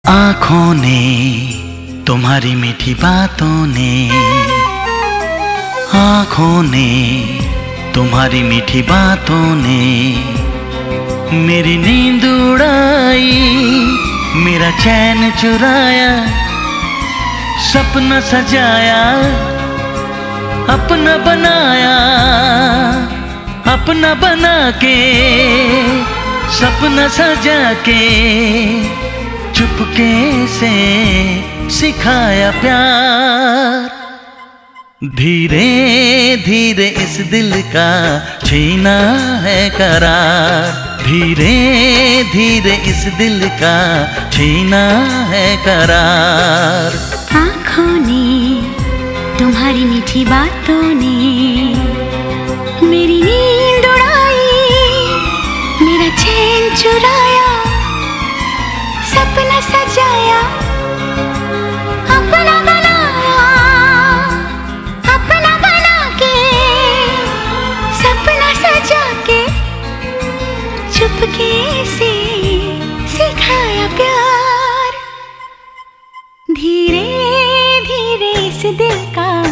आँखों ने, तुम्हारी मीठी बातों ने, आँखों ने, तुम्हारी मीठी बातों ने मेरी नींद उड़ाई, मेरा चैन चुराया, सपना सजाया, अपना बनाया, अपना बना के, सपना सजा के चुपके से सिखाया प्यार। धीरे धीरे इस दिल का छीना है करार, धीरे धीरे इस दिल का छीना है करार। आँखों ने, तुम्हारी मीठी बातों ने मेरी नींद उड़ाई, मेरा चैन चुराया, सपना सजाया, अपना बनाया, अपना बना के, सपना सजा के चुपके से सिखाया प्यार। धीरे धीरे इस दिल का